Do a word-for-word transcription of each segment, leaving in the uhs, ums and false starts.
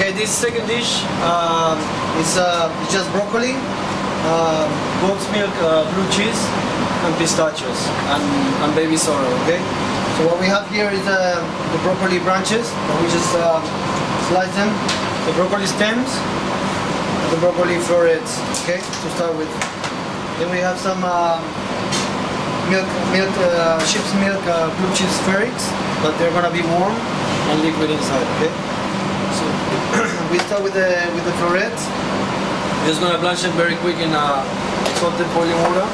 Okay, this second dish um, is uh, it's just broccoli, uh, goat's milk, uh, blue cheese, and pistachios, and, and baby sorrel. Okay. So what we have here is uh, the broccoli branches, and we just uh, slice them. The broccoli stems, and the broccoli florets. Okay, to start with. Then we have some uh, milk, milk, uh, sheep's milk, uh, blue cheese spherics, but they're gonna be warm and liquid inside. Okay. So we start with the with the florets. We're just gonna blanch them very quick in uh, salted boiling water.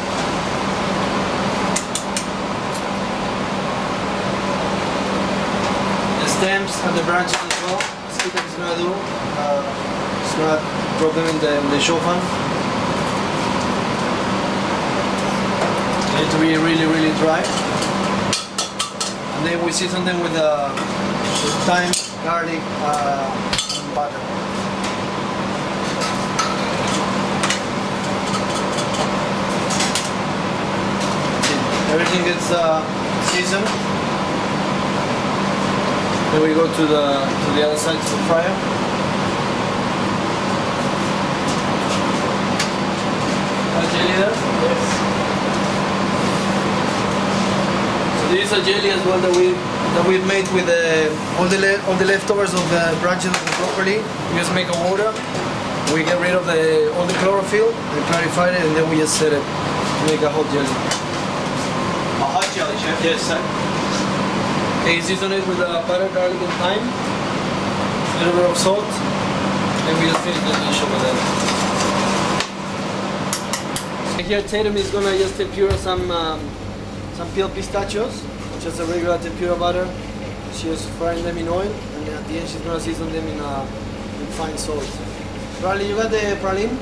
The stems and the branches as well. See what it's gonna do. Uh, it's gonna drop them in the in the shofan. They need to be really really dry. And then we season them with uh, with thyme, garlic, uh, and butter. Everything gets uh, seasoned. Then we go to the to the other side to the fryer. A jelly there? Yes. So this is a jelly as well that we that we've made with the all the le all the leftovers of the branches of the broccoli. We just make a water. We get rid of the all the chlorophyll and clarify it, and then we just set it to make a hot jelly. A hot jelly, chef? Yes, sir. Okay, season it with uh, butter, garlic, and thyme. A little bit of salt, and we just finish the dish over there. So here, Tatum is gonna just tempura some um, some peeled pistachios, just a regular tempura butter. She's frying them in oil, and at the end she's gonna season them in, uh, in fine salt. Riley, you got the praline?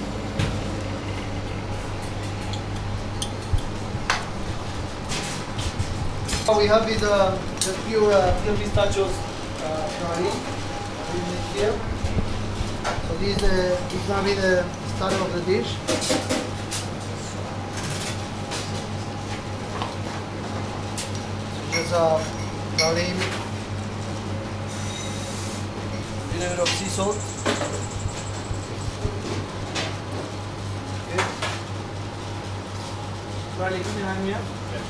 What we have is uh, the pure, uh, pure pistachios uh, praline we make here. So this is, uh, this is gonna be the starter of the dish. So just uh, praline, a little bit of sea salt. Okay. Riley, come behind me.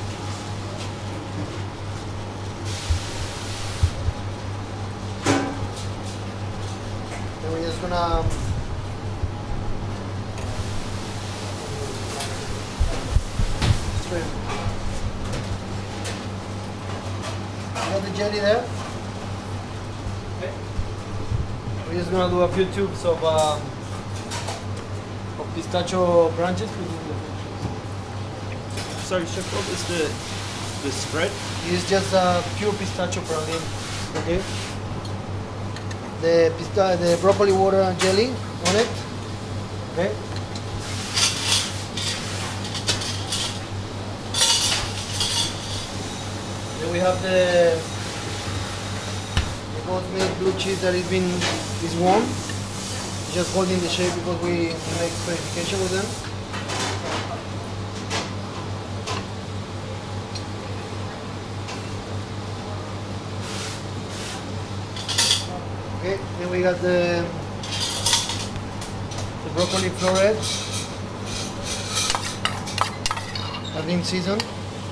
We're just gonna straight. You got the jelly there? Okay. We're just gonna do a few tubes of um, of pistachio branches. Sorry, chef, what was the the spread? It's just uh, pure pistachio praline. Okay. The pista the broccoli water jelly on it. Okay. Then we have the, the goat's milk blue cheese that has been is warm. Just holding the shape because we make verification with them. Okay, then we got the the broccoli florets have been seasoned.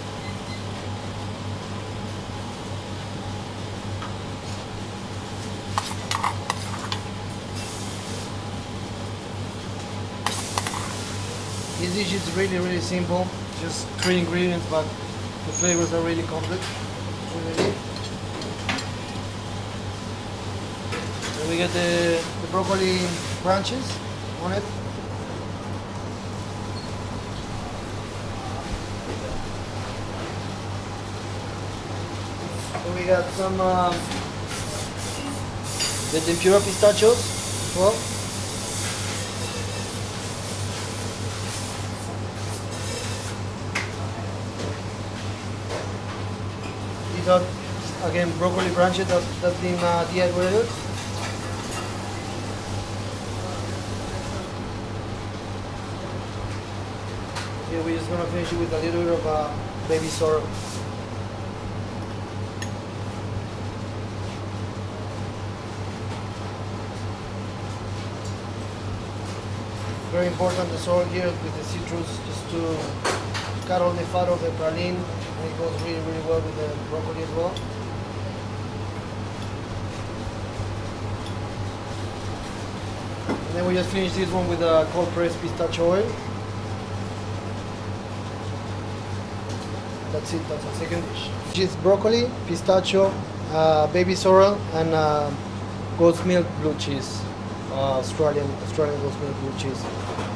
This dish is really really simple, just three ingredients, but the flavors are really complex. Really. We get the, the broccoli branches on it. Then we got some um, the tempura pistachios as well. These are again broccoli branches that that's been uh, dehydrated. Yeah, we're just gonna finish it with a little bit of uh, baby sorrel. Very important, the salt here with the citrus, just to cut all the fat of the praline, and it goes really, really well with the broccoli as well. And then we just finished this one with a cold pressed pistachio oil. That's it, that's our second dish. Which is broccoli, pistachio, uh, baby sorrel, and uh, goat's milk blue cheese. Uh, Australian Australian goat's milk blue cheese.